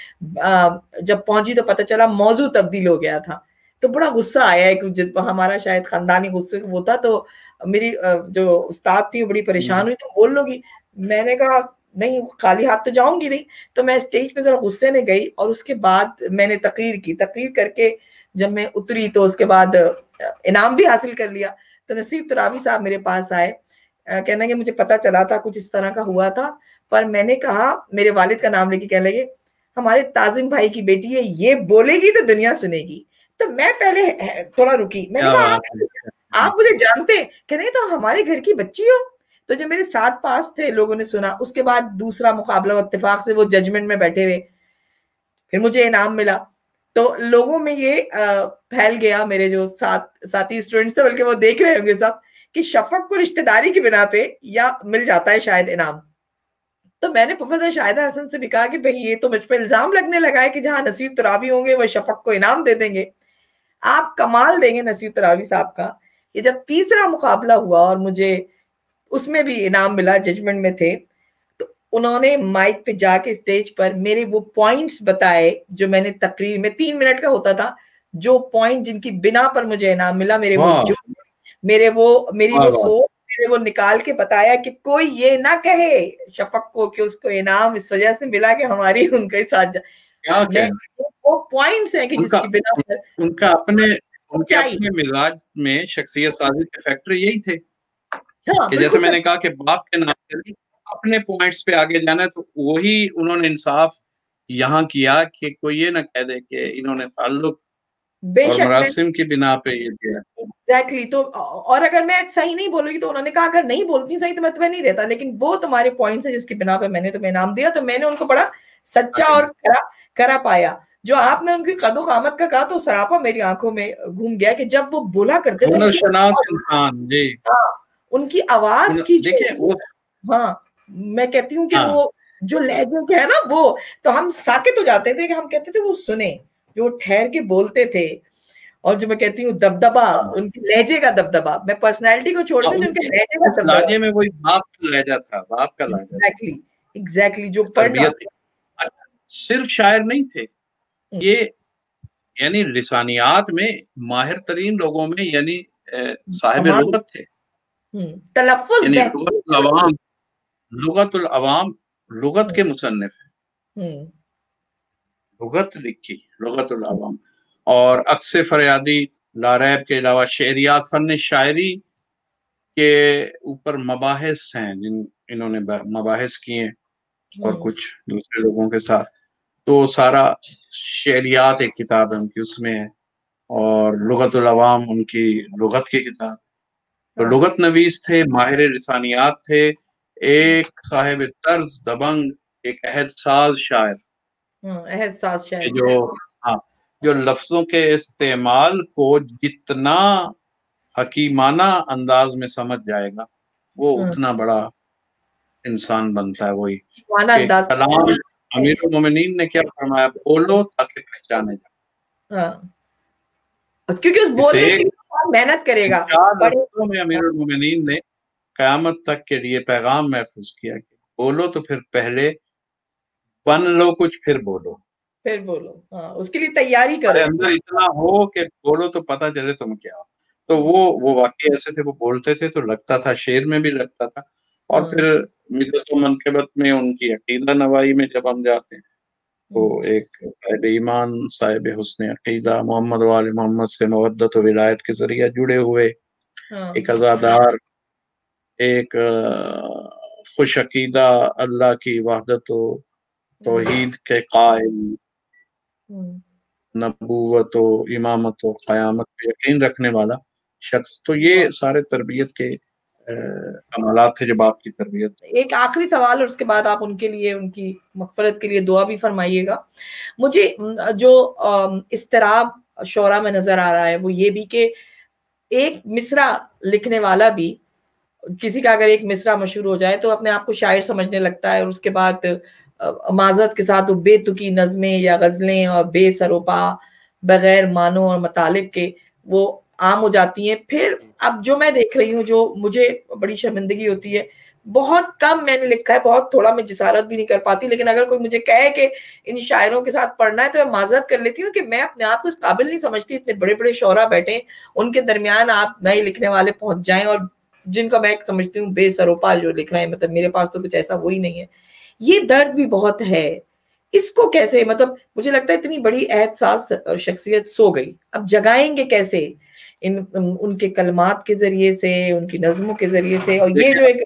جب پہنچی تو پتہ چلا موضوع تبدیل ہو گیا تھا, تو بڑا غصہ آیا ہے, ہمارا شاید خاندانی غصے وہ تھا. تو میری جو استاد تھی وہ بڑی پریشان ہوئی, تو بول لو گی. میں نے کہا نہیں, خالی ہاتھ تو جاؤں گی نہیں. تو میں اسٹیج پہ ذرا غصے میں گئی, اور اس کے بعد میں نے تقریر کی. تقریر کر کے جب میں اتری تو اس کے بعد انعام بھی حاصل کر لیا. تو نصیر ترابی صاحب میرے پاس آئے, کہنے کہ مجھے پتا چلا تھا کچھ اس طرح کا ہوا تھا, پر میں نے کہا, میرے والد کا نام لے کے کہنے لگے ہمارے تعظیم بھائی کی بیٹی ہے, یہ بولے گی تو دنیا سنے گی. تو میں پہلے تھوڑا رکی, میں نے کہا آپ مجھے جانتے ہیں؟ کہ نہیں, تو ہمارے گھر کی بچی ہو. تو جو میرے ساتھ پاس تھے لوگوں نے سنا. اس کے بعد دوسرا مقابلہ اتفاق سے وہ ججمنٹ میں بیٹھے ہوئے, پھر مجھے انعام ملا. تو لوگوں میں یہ پھیل گیا, میرے جو ساتھ ساتھی اسٹوڈنٹس تھے بلکہ وہ دیکھ رہے ہوں گے سب, کہ شفق کو رشتہ داری کی بنا پہ یا مل جاتا ہے شاید انعام. تو میں نے پروفیسر شاہدہ حسن سے بھی کہا کہ بھئی یہ تو مجھ پہ الزام لگنے لگا ہے کہ جہاں نصیر ترابی ہوں گے وہ شفق کو انعام دے دیں گے. آپ کمال دیں گے نصیر ترابی صاحب کا, کہ جب تیسرا مقابلہ ہوا اور مجھے اس میں بھی انعام ملا, ججمنٹ میں تھے, تو انہوں نے مائک پہ جا کے اسٹیج پر میرے وہ پوائنٹس بتائے جو میں نے تقریر میں, تین منٹ کا ہوتا تھا, جو پوائنٹ جن کی بنا پر مجھے انعام ملا, میرے وہ جو میرے وہ میری وہ سوچ میرے وہ نکال کے بتایا کہ کوئی یہ نہ کہے شفق کو کہ اس کو انعام اس وجہ سے ملا کہ ہماری ان کے ساتھ وہ پوائنٹس ہیں کہ جس کی بنا پر ان کا اپنے ان کے اپنے مزاج میں شخصیت سازی کے فیکٹر یہی تھے کہ جیسے میں نے کہا کہ باپ کے نام سے اپنے پوائنٹس پہ آگے جانا ہے, تو وہی انہوں نے انصاف یہاں کیا کہ کوئی یہ نہ کہہ دے کہ انہوں نے تعلق اور مراسم کی بنا پہ یہ کیا. ایگزیکٹلی. تو اور اگر میں صحیح نہیں بولوں گی تو انہوں نے کہا اگر نہیں بولتی صحیح تو میں تمہیں نہیں دیتا, لیکن وہ تمہارے پوائنٹس ہیں جس کی بنا پہ میں نے تمہیں انعام دیا. تو میں نے ان کو بڑا سچا اور کرا کرا پایا. جو آپ نے ان کی قد و قامت کا کہا تو سراپا میری آنکھوں میں گھوم گیا کہ جب وہ بولا کرتے تھے ان کی آواز کی ہاں میں کہتی ہوں کہ وہ جو لہجے کے ہے نا وہ, تو ہم ساکت ہو جاتے تھے کہ ہم کہتے تھے وہ سنیں, جو ٹھہر کے بولتے تھے. اور جو میں کہتی ہوں دبدبا, ان کی لہجے کا دبدبا, میں پرسنالٹی کو چھوڑ دیں, ان کے لہجے کا دبدبا, لہجے میں وہی باپ کا لہجہ تھا, باپ کا لہجہ. ایگزیکٹلی ایگزیکٹلی جو پڑھنا صرف شاعر نہیں تھے یہ, یعنی لسانیات میں ماہر ترین لوگوں میں یعنی صاحب لغت تھے. تلفظ یعنی لغت العوام لغت العوام لغت کے مصنف ہیں, لغت لکھی لغت العوام. اور عکس فریادی لاریب کے علاوہ شعریات فن شاعری کے اوپر مباحث ہیں جن انہوں نے مباحث کیے اور کچھ دوسرے لوگوں کے ساتھ. تو سارا شعریات ایک کتاب ہے ان کی, اس میں ہے, اور لغت العوام ان کی لغت کی کتاب. تو لغت نویس تھے, ماہر لسانیات تھے, ایک صاحب طرز دبنگ, ایک عہد ساز شاعر, عہد ساز شاعر جو ہاں جو لفظوں کے استعمال کو جتنا حکیمانہ انداز میں سمجھ جائے گا وہ اتنا بڑا انسان بنتا ہے. وہی کلام امیر المومنین نے کیا فرمایا, بولو تاکہ پہچانے جائے, کیونکہ اس بولنے کے لیے محنت کرے گا. میں امیر المومنین نے قیامت تک کے لیے پیغام محفوظ کیا کہ بولو تو پھر پہلے بن لو کچھ, پھر بولو پھر بولو ہاں, اس کے لیے تیاری کرو, اندر اتنا ہو کہ بولو تو پتہ چلے تم کیا. تو وہ وہ واقعی ایسے تھے, وہ بولتے تھے تو لگتا تھا, شعر میں بھی لگتا تھا. اور پھر مدت و منقبت میں ان کی عقیدہ نوائی میں جب ہم جاتے ہیں تو ایک صاحب ایمان, صاحب حسن عقیدہ, محمد و آل محمد سے مودت و ولایت کے ذریعہ جڑے ہوئے ایک عزادار, ایک خوش عقیدہ, اللہ کی وحدت و توحید کے قائل, نبوت و امامت و قیامت پہ یقین رکھنے والا شخص. تو یہ سارے تربیت کے کمالات تھے جب آپ کی تربیت. ایک آخری سوال اور اس کے بعد آپ ان کے لیے, ان کی مغفرت کے لیے دعا بھی فرمائیے گا. مجھے جو اضطراب شعرا میں نظر آ رہا ہے وہ یہ بھی کہ ایک مصرع لکھنے والا بھی, کسی کا اگر ایک مصرع مشہور ہو جائے تو اپنے آپ کو شاعر سمجھنے لگتا ہے, اور اس کے بعد معذرت کے ساتھ وہ بے تکی نظمیں یا غزلیں اور بے سروپا بغیر معنوں اور مطالب کے وہ عام ہو جاتی ہیں. پھر اب جو میں دیکھ رہی ہوں, جو مجھے بڑی شرمندگی ہوتی ہے, بہت کم میں نے لکھا ہے, بہت تھوڑا, میں جسارت بھی نہیں کر پاتی, لیکن اگر کوئی مجھے کہے کہ ان شاعروں کے ساتھ پڑھنا ہے تو میں معذرت کر لیتی ہوں کہ میں اپنے آپ کو اس قابل نہیں سمجھتی. اتنے بڑے بڑے شعرا بیٹھے, ان کے درمیان آپ نئے لکھنے والے پہنچ جائیں, اور جن کا میں سمجھتی ہوں بے سروپا جو لکھ رہے ہیں, مطلب میرے پاس تو کچھ ایسا وہی نہیں ہے. یہ درد بھی بہت ہے. اس کو کیسے, مطلب مجھے لگتا ہے اتنی بڑی احساس شخصیت سو گئی, اب جگائیں گے کیسے ان ان کے کلمات کے ذریعے سے, ان کی نظموں کے ذریعے سے. اور یہ جو ایک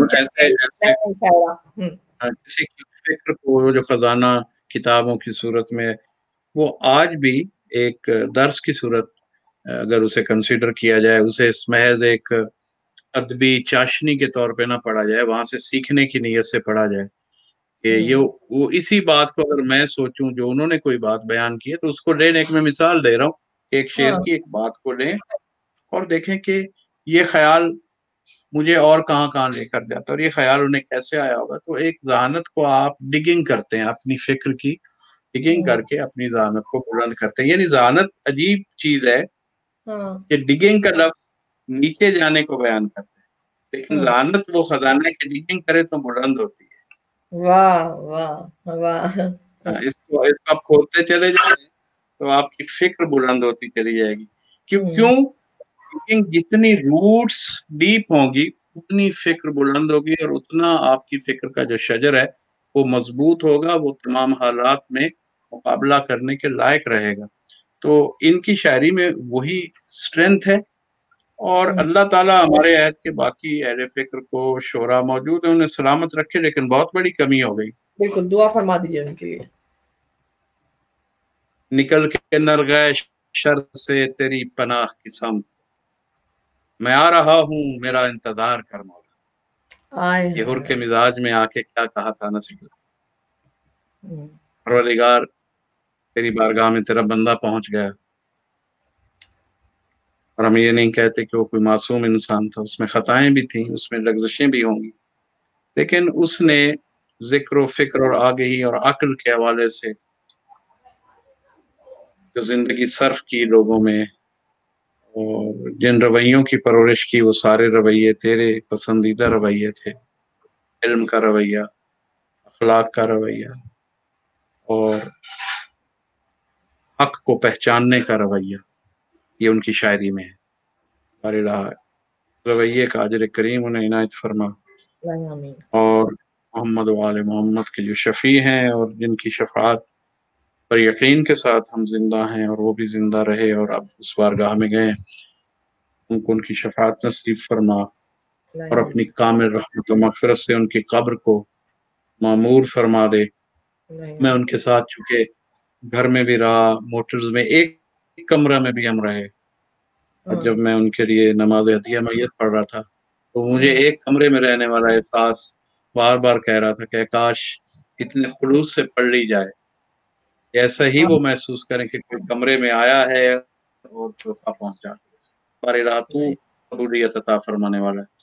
کسی کی فکر کو جو خزانہ کتابوں کی صورت میں, وہ آج بھی ایک درس کی صورت اگر اسے کنسیڈر کیا جائے, اسے محض ایک ادبی چاشنی کے طور پہ نہ پڑھا جائے, وہاں سے سیکھنے کی نیت سے پڑھا جائے کہ یہ وہ اسی بات کو اگر میں سوچوں جو انہوں نے کوئی بات بیان کی ہے تو اس کو لیں. ایک میں مثال دے رہا ہوں کہ ایک شعر کی ایک بات کو لیں اور دیکھیں کہ یہ خیال مجھے اور کہاں کہاں لے کر جاتا ہے, اور یہ خیال انہیں کیسے آیا ہوگا. تو ایک ذہانت کو آپ ڈگنگ کرتے ہیں, اپنی فکر کی ڈگنگ کر کے اپنی ذہانت کو بلند کرتے ہیں. یعنی ذہانت عجیب چیز ہے کہ ڈگنگ کا لفظ نیچے جانے کو بیان کرتے ہیں, لیکن ذہانت وہ خزانہ کی ڈگنگ کرے تو بلند ہوتی ہے. واہ واہ واہ. اس کو اس کو آپ کھولتے چلے جائیں تو آپ کی فکر بلند ہوتی چلی جائے گی. کیوں کیوں جتنی روٹس ڈیپ ہوں گی اتنی فکر بلند ہوگی, اور اتنا آپ کی فکر کا جو شجر ہے وہ مضبوط ہوگا, وہ تمام حالات میں مقابلہ کرنے کے لائق رہے گا. تو ان کی شاعری میں وہی اسٹرینتھ ہے. اور اللہ تعالیٰ ہمارے عہد کے باقی اہل فکر کو, شعراء موجود ہیں, انہیں سلامت رکھے, لیکن بہت بڑی کمی ہو گئی. بالکل دعا فرما دیجیے ان کے لیے. نکل کے نرغے شر سے تیری پناہ کی سمت, میں آ رہا ہوں میرا انتظار کر مولا. یہ ہر کے مزاج میں آ کے کیا کہا تھا نصیب, پروردگار تیری بارگاہ میں تیرا بندہ پہنچ گیا. اور ہم یہ نہیں کہتے کہ وہ کوئی معصوم انسان تھا, اس میں خطائیں بھی تھیں, اس میں لغزشیں بھی ہوں گی, لیکن اس نے ذکر و فکر اور آگہی اور عقل کے حوالے سے جو زندگی صرف کی لوگوں میں, اور جن رویوں کی پرورش کی, وہ سارے رویے تیرے پسندیدہ رویے تھے. علم کا رویہ, اخلاق کا رویہ, اور حق کو پہچاننے کا رویہ, یہ ان کی شاعری میں ہے. بارے رویے کا اجر کریم انہیں عنایت فرما, اور محمد و آل محمد کے جو شفیع ہیں اور جن کی شفاعت پر یقین کے ساتھ ہم زندہ ہیں اور وہ بھی زندہ رہے اور اب اس بارگاہ میں گئے, ان کو ان کی شفاعت نصیب فرما, اور اپنی کامل رحمت و مغفرت سے ان کی قبر کو معمور فرما دے. میں ان کے ساتھ چونکہ گھر میں بھی رہا, موٹرز میں, ایک کمرہ میں بھی ہم رہے, اور جب میں ان کے لیے نماز ہدیہ میت پڑھ رہا تھا تو مجھے ایک کمرے میں رہنے والا احساس بار بار کہہ رہا تھا کہ کاش اتنے خلوص سے پڑھ لی جائے, ایسا ہی وہ محسوس کریں کہ کوئی کمرے میں آیا ہے اور تحفہ پہنچا. بارے رات تو قبولیت عطا فرمانے والا ہے.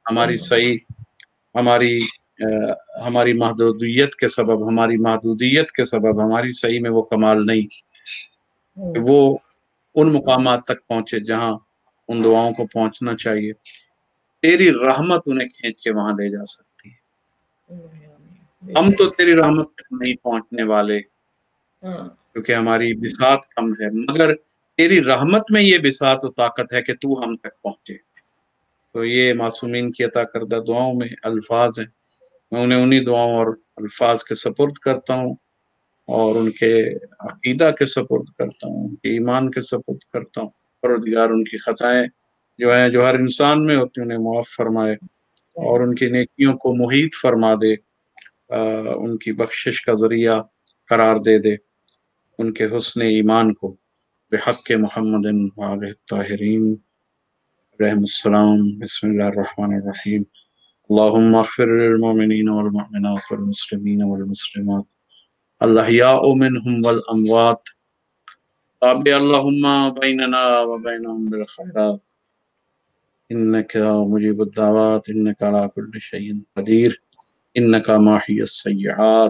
ہماری صحیح ہماری ہماری محدودیت کے سبب ہماری محدودیت کے سبب ہماری صحیح میں وہ کمال نہیں کہ وہ ان مقامات تک پہنچے جہاں ان دعاؤں کو پہنچنا چاہیے. تیری رحمت انہیں کھینچ کے وہاں لے جا سکتی ہے. ہم تو تیری رحمت تک نہیں پہنچنے والے کیونکہ ہماری بساط کم ہے، مگر تیری رحمت میں یہ بساط و طاقت ہے کہ تو ہم تک پہنچے. تو یہ معصومین کی عطا کردہ دعاؤں میں الفاظ ہیں، میں انہیں انہی دعاؤں اور الفاظ کے سپرد کرتا ہوں اور ان کے عقیدہ کے سپرد کرتا ہوں، ان کے ایمان کے سپرد کرتا ہوں. پروردگار ان کی خطائیں جو ہیں جو ہر انسان میں ہوتی ہیں انہیں معاف فرمائے اور ان کی نیکیوں کو محیط فرما دے، ان کی بخشش کا ذریعہ قرار دے دے، ان کے حسن ایمان کو بحق محمد وآلہ الطاہرین علیہم السلام. بسم اللہ الرحمن الرحیم. اللہم اغفر للمؤمنین والمؤمنات والمسلمین والمسلمات الاحیاء منہم والاموات. تابع اللہم بیننا وبینہم بالخیرات انکا مجیب الدعوات انکا علی کل شیء قدیر انکا ماحی السیئات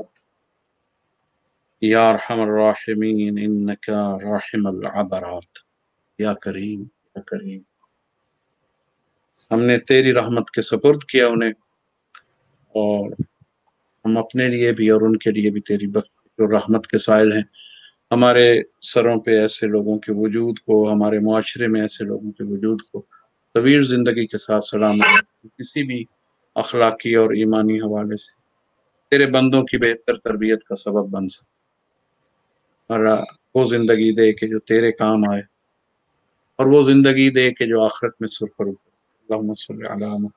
یا ارحم الراحمین انکا راحم العبرات. یا کریم یا کریم. ہم نے تیری رحمت کے سپرد کیا انہیں، اور ہم اپنے لیے بھی اور ان کے لیے بھی تیری بخشش اور رحمت کے سائل ہیں. ہمارے سروں پہ ایسے لوگوں کے وجود کو، ہمارے معاشرے میں ایسے لوگوں کے وجود کو طویل زندگی کے ساتھ سلامت، کسی بھی اخلاقی اور ایمانی حوالے سے تیرے بندوں کی بہتر تربیت کا سبب بن سکے، اور وہ زندگی دے کہ جو تیرے کام آئے، اور وہ زندگی دے کہ جو آخرت میں سرخرو. اللہم صلی علی محمد.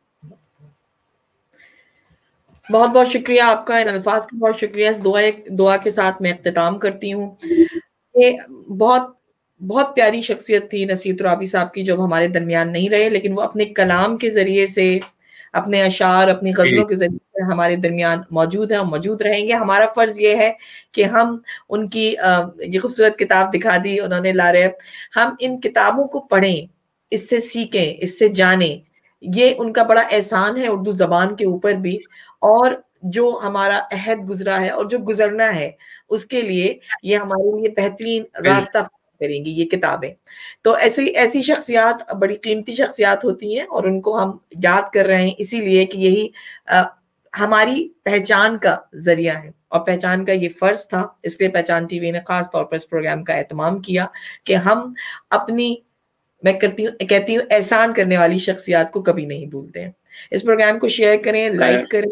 بہت بہت شکریہ آپ کا، ان الفاظ کا بہت شکریہ. اس دعا دعا کے ساتھ میں اختتام کرتی ہوں. یہ بہت بہت پیاری شخصیت تھی نصیر ترابی صاحب کی، جو ہمارے درمیان نہیں رہے، لیکن وہ اپنے کلام کے ذریعے سے، اپنے اشعار، اپنی غزلوں کے ذریعے سے ہمارے درمیان موجود ہیں اور موجود رہیں گے. ہمارا فرض یہ ہے کہ ہم ان کی یہ خوبصورت کتاب دکھا دی انہوں نے لاریب، ہم ان کتابوں کو پڑھیں، اس سے سیکھیں، اس سے جانیں. یہ ان کا بڑا احسان ہے اردو زبان کے اوپر بھی، اور جو ہمارا عہد گزرا ہے اور جو گزرنا ہے اس کے لیے یہ ہمارے لیے بہترین راستہ کریں گی یہ کتابیں. تو ایسی ایسی شخصیات بڑی قیمتی شخصیات ہوتی ہیں، اور ان کو ہم یاد کر رہے ہیں اسی لیے کہ یہی ہماری پہچان کا ذریعہ ہے، اور پہچان کا یہ فرض تھا. اس لیے پہچان ٹی وی نے خاص طور پر اس پروگرام کا اہتمام کیا کہ ہم اپنی، میں کرتی ہوں کہتی ہوں احسان کرنے والی شخصیات کو کبھی نہیں بھولتے ہیں. اس پروگرام کو شیئر کریں، لائک کریں.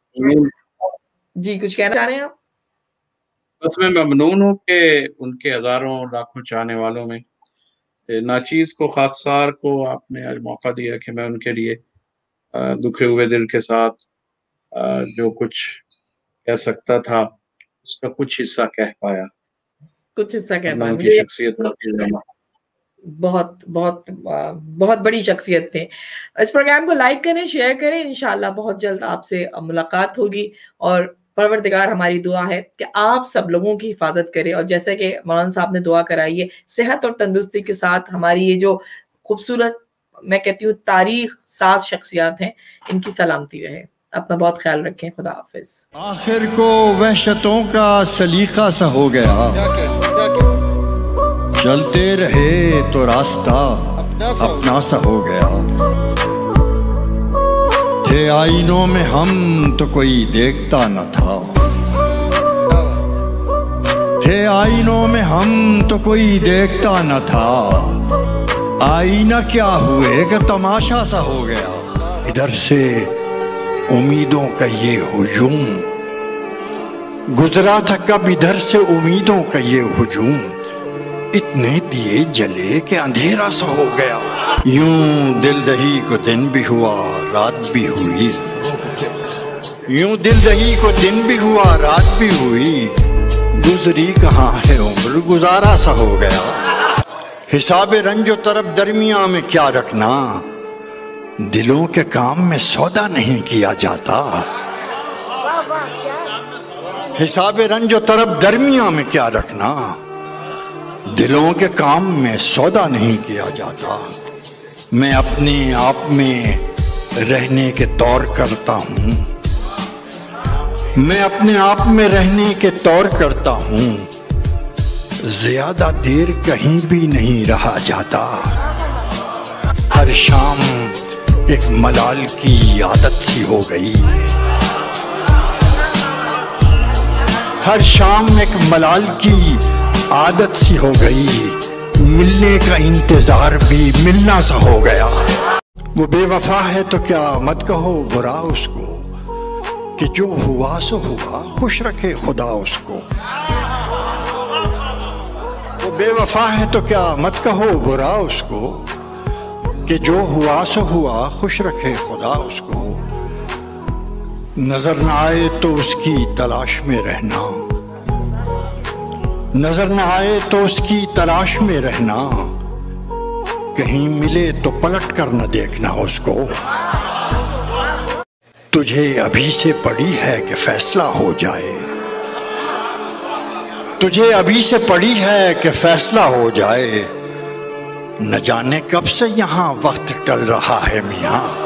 جی کچھ کہنا چاہ رہے ہیں آپ؟ بس میں ممنون ہوں کہ ان کے ہزاروں لاکھوں چاہنے والوں میں ناچیز کو، خاکسار کو آپ نے آج موقع دیا کہ میں ان کے لیے دکھے ہوئے دل کے ساتھ جو کچھ کہہ سکتا تھا اس کا کچھ حصہ کہہ پایا. کچھ حصہ کہہ پایا. مجھے شخصیت بہت بہت بہت بڑی شخصیت تھے. اس پروگرام کو لائک کریں، شیئر کریں. انشاءاللہ بہت جلد آپ سے ملاقات ہوگی، اور پروردگار ہماری دعا ہے کہ آپ سب لوگوں کی حفاظت کرے. اور جیسے کہ مولانا صاحب نے دعا کرائی ہے، صحت اور تندرستی کے ساتھ ہماری یہ جو خوبصورت، میں کہتی ہوں تاریخ ساز شخصیات ہیں، ان کی سلامتی رہے. اپنا بہت خیال رکھیں. خدا حافظ. آخر کو وحشتوں کا سلیقہ سا ہو گیا، چلتے رہے تو راستہ اپنا سا ہو گیا. تھے آئینوں میں ہم تو کوئی دیکھتا نہ تھا، تھے آئینوں میں ہم تو کوئی دیکھتا نہ تھا. آئینہ کیا ہوئے کہ تماشا سا ہو گیا. ادھر سے امیدوں کا یہ ہجوم گزرا تھا، کب ادھر سے امیدوں کا یہ ہجوم. اتنے دیے جلے کہ اندھیرا سا ہو گیا. یوں دل دہی کو دن بھی ہوا رات بھی ہوئی، یوں دل دہی کو دن بھی ہوا رات بھی ہوئی. گزری کہاں ہے عمر گزارا سا ہو گیا. حساب رنج و طرب درمیاں میں کیا رکھنا، دلوں کے کام میں سودا نہیں کیا جاتا. حساب رنج و طرب درمیاں میں کیا رکھنا، دلوں کے کام میں سودا نہیں کیا جاتا. میں اپنے آپ میں رہنے کے طور کرتا ہوں، میں اپنے آپ میں رہنے کے طور کرتا ہوں، زیادہ دیر کہیں بھی نہیں رہا جاتا، ہر شام ایک ملال کی عادت سی ہو گئی، ہر شام ایک ملال کی عادت سی ہو گئی، ملنے کا انتظار بھی ملنا سا ہو گیا، وہ بے وفا ہے تو کیا مت کہو برا اس کو، کہ جو ہوا سو ہوا خوش رکھے خدا اس کو، وہ بے وفا ہے تو کیا مت کہو برا اس کو، کہ جو ہوا سو ہوا خوش رکھے خدا اس کو، نظر نہ آئے تو اس کی تلاش میں رہنا، نظر نہ آئے تو اس کی تلاش میں رہنا، کہیں ملے تو پلٹ کر نہ دیکھنا اس کو، تجھے ابھی سے پڑی ہے کہ فیصلہ ہو جائے، تجھے ابھی سے پڑی ہے کہ فیصلہ ہو جائے، نہ جانے کب سے یہاں وقت ٹل رہا ہے میاں،